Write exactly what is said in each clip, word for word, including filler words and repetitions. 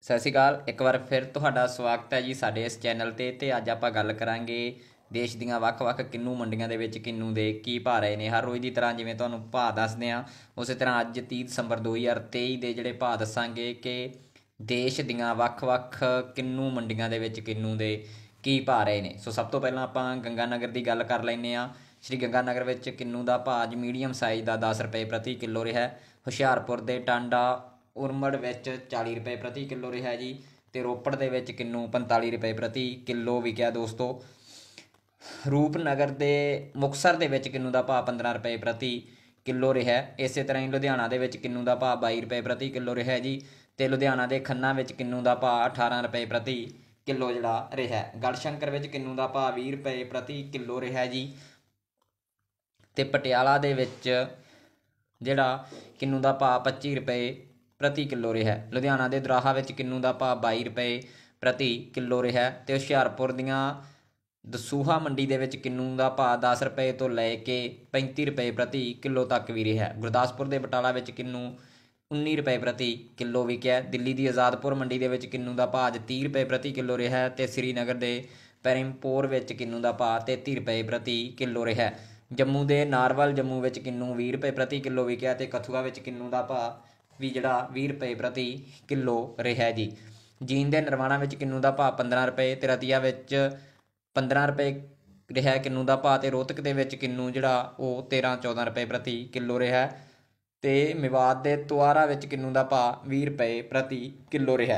ਸਤਿ ਸ਼੍ਰੀ ਅਕਾਲ। ਇੱਕ ਵਾਰ ਫਿਰ ਤੁਹਾਡਾ ਸਵਾਗਤ ਹੈ ਜੀ ਸਾਡੇ ਇਸ ਚੈਨਲ 'ਤੇ ਅਤੇ ਅੱਜ ਆਪਾਂ ਗੱਲ ਕਰਾਂਗੇ ਦੇਸ਼ ਦੀਆਂ ਵੱਖ-ਵੱਖ ਕਿੰਨੂ ਮੰਡੀਆਂ ਦੇ ਵਿੱਚ ਕਿੰਨੂ ਦੇ ਕੀ ਭਾਅ ਰਹੇ ਨੇ। ਹਰ ਰੋਜ਼ ਦੀ ਤਰ੍ਹਾਂ ਜਿਵੇਂ ਤੁਹਾਨੂੰ ਭਾਅ ਦੱਸਦੇ ਹਾਂ, ਉਸੇ ਤਰ੍ਹਾਂ ਅੱਜ ਤੀਹ ਦਸੰਬਰ ਦੋ ਹਜ਼ਾਰ ਤੇਈ ਦੇ ਜਿਹੜੇ ਭਾਅ ਦੱਸਾਂਗੇ ਕਿ ਦੇਸ਼ ਦੀਆਂ ਵੱਖ-ਵੱਖ ਕਿੰਨੂ ਮੰਡੀਆਂ ਦੇ ਵਿੱਚ ਕਿੰਨੂ ਦੇ ਕੀ ਭਾਅ ਰਹੇ ਨੇ। ਸੋ ਸਭ ਤੋਂ ਪਹਿਲਾਂ ਆਪਾਂ ਗੰਗਾ ਨਗਰ ਦੀ ਗੱਲ ਕਰ ਲੈਂਦੇ ਹਾਂ। ਸ਼੍ਰੀ ਗੰਗਾ ਨਗਰ ਵਿੱਚ ਕਿੰਨੂ ਦਾ ਭਾਅ ਅੱਜ ਮੀਡੀਅਮ ਸਾਈਜ਼ ਦਾ ਦਸ ਰੁਪਏ ਪ੍ਰਤੀ ਕਿਲੋ ਰਿਹਾ। ਹੁਸ਼ਿਆਰਪੁਰ ਦੇ ਟਾਂਡਾ ਉਰਮੜ ਵਿੱਚ ਚਾਲੀ ਰੁਪਏ ਪ੍ਰਤੀ ਕਿਲੋ ਰਿਹਾ ਜੀ, ਅਤੇ ਰੋਪੜ ਦੇ ਵਿੱਚ ਕਿੰਨੂ ਪੰਤਾਲੀ ਰੁਪਏ ਪ੍ਰਤੀ ਕਿਲੋ ਵਿਕਿਆ ਦੋਸਤੋ। ਰੂਪਨਗਰ ਦੇ ਮੁਕਤਸਰ ਦੇ ਵਿੱਚ ਕਿੰਨੂ ਦਾ ਭਾਅ ਪੰਦਰਾਂ ਰੁਪਏ ਪ੍ਰਤੀ ਕਿਲੋ ਰਿਹਾ। ਇਸੇ ਤਰ੍ਹਾਂ ਹੀ ਲੁਧਿਆਣਾ ਦੇ ਵਿੱਚ ਕਿੰਨੂ ਦਾ ਭਾਅ ਬਾਈ ਰੁਪਏ ਪ੍ਰਤੀ ਕਿਲੋ ਰਿਹਾ ਜੀ, ਅਤੇ ਲੁਧਿਆਣਾ ਦੇ ਖੰਨਾ ਵਿੱਚ ਕਿੰਨੂ ਦਾ ਭਾਅ ਅਠਾਰਾਂ ਰੁਪਏ ਪ੍ਰਤੀ ਕਿਲੋ ਜਿਹੜਾ ਰਿਹਾ। ਗੜਸ਼ੰਕਰ ਵਿੱਚ ਕਿੰਨੂ ਦਾ ਭਾਅ ਵੀਹ ਰੁਪਏ ਪ੍ਰਤੀ ਕਿਲੋ ਰਿਹਾ ਜੀ, ਅਤੇ ਪਟਿਆਲਾ ਦੇ ਵਿੱਚ ਜਿਹੜਾ ਕਿੰਨੂ ਦਾ ਭਾਅ ਪੱਚੀ ਰੁਪਏ ਪ੍ਰਤੀ ਕਿਲੋ ਰਿਹਾ। ਲੁਧਿਆਣਾ ਦੇ ਦਰਾਹਾ ਵਿੱਚ ਕਿੰਨੂ ਦਾ ਭਾਅ ਬਾਈ ਰੁਪਏ ਪ੍ਰਤੀ ਕਿਲੋ ਰਿਹਾ, ਅਤੇ ਹੁਸ਼ਿਆਰਪੁਰ ਦੀਆਂ ਦਸੂਹਾ ਮੰਡੀ ਦੇ ਵਿੱਚ ਕਿੰਨੂ ਦਾ ਭਾਅ ਦਸ ਰੁਪਏ ਤੋਂ ਲੈ ਕੇ ਪੈਂਤੀ ਰੁਪਏ ਪ੍ਰਤੀ ਕਿਲੋ ਤੱਕ ਵੀ ਰਿਹਾ। ਗੁਰਦਾਸਪੁਰ ਦੇ ਬਟਾਲਾ ਵਿੱਚ ਕਿੰਨੂ ਉੱਨੀ ਰੁਪਏ ਪ੍ਰਤੀ ਕਿਲੋ ਵਿਕਿਆ। ਦਿੱਲੀ ਦੀ ਆਜ਼ਾਦਪੁਰ ਮੰਡੀ ਦੇ ਵਿੱਚ ਕਿੰਨੂ ਦਾ ਭਾਅ ਅੱਜ ਤੀਹ ਰੁਪਏ ਪ੍ਰਤੀ ਕਿਲੋ ਰਿਹਾ, ਅਤੇ ਸ੍ਰੀਨਗਰ ਦੇ ਪੈਰਿਮਪੋਰ ਵਿੱਚ ਕਿੰਨੂ ਦਾ ਭਾਅ ਤੇਤੀ ਰੁਪਏ ਪ੍ਰਤੀ ਕਿਲੋ ਰਿਹਾ। ਜੰਮੂ ਦੇ ਨਾਰਵਲ ਜੰਮੂ ਵਿੱਚ ਕਿੰਨੂ ਵੀਹ ਰੁਪਏ ਪ੍ਰਤੀ ਕਿਲੋ ਵਿਕਿਆ, ਅਤੇ ਕਥੂਆ ਵਿੱਚ ਕਿੰਨੂ ਦਾ ਭਾਅ ਵੀ ਜਿਹੜਾ ਵੀਹ ਰੁਪਏ ਪ੍ਰਤੀ ਕਿਲੋ ਰਿਹਾ ਜੀ। ਜੀਂਦ ਦੇ ਨਰਵਾਣਾ ਵਿੱਚ ਕਿੰਨੂ ਦਾ ਭਾਅ ਪੰਦਰਾਂ ਰੁਪਏ, ਅਤੇ ਰਤੀਆ ਵਿੱਚ ਪੰਦਰਾਂ ਰੁਪਏ ਰਿਹਾ ਕਿੰਨੂ ਦਾ ਭਾਅ, ਅਤੇ ਰੋਹਤਕ ਦੇ ਵਿੱਚ ਕਿੰਨੂ ਜਿਹੜਾ ਉਹ ਤੇਰ੍ਹਾਂ ਚੌਦ੍ਹਾਂ ਰੁਪਏ ਪ੍ਰਤੀ ਕਿਲੋ ਰਿਹਾ, ਅਤੇ ਮੇਵਾਤ ਦੇ ਤੁਆਰਾ ਵਿੱਚ ਕਿੰਨੂ ਦਾ ਭਾਅ ਵੀਹ ਰੁਪਏ ਪ੍ਰਤੀ ਕਿਲੋ ਰਿਹਾ।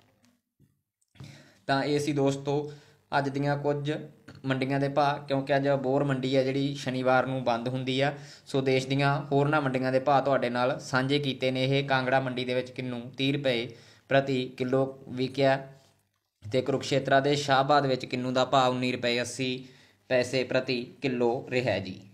ਤਾਂ ਇਹ ਸੀ ਦੋਸਤੋ ਅੱਜ ਦੀਆਂ ਕੁਝ ਮੰਡੀਆਂ ਦੇ ਭਾਅ, ਕਿਉਂਕਿ ਅੱਜ ਅਬੋਹਰ ਮੰਡੀ ਹੈ ਜਿਹੜੀ ਸ਼ਨੀਵਾਰ ਨੂੰ ਬੰਦ ਹੁੰਦੀ ਆ। ਸੋ ਦੇਸ਼ ਦੀਆਂ ਹੋਰਨਾਂ ਮੰਡੀਆਂ ਦੇ ਭਾਅ ਤੁਹਾਡੇ ਨਾਲ ਸਾਂਝੇ ਕੀਤੇ ਨੇ। ਇਹ ਕਾਂਗੜਾ ਮੰਡੀ ਦੇ ਵਿੱਚ ਕਿੰਨੂ ਤੀਹ ਰੁਪਏ ਪ੍ਰਤੀ ਕਿਲੋ ਵਿਕਿਆ, ਅਤੇ ਕੁਰੂਕਸ਼ੇਤਰਾ ਦੇ ਸ਼ਾਹਬਾਦ ਵਿੱਚ ਕਿੰਨੂ ਦਾ ਭਾਅ ਉੱਨੀ ਰੁਪਏ ਅੱਸੀ ਪੈਸੇ ਪ੍ਰਤੀ ਕਿਲੋ ਰਿਹਾ ਜੀ।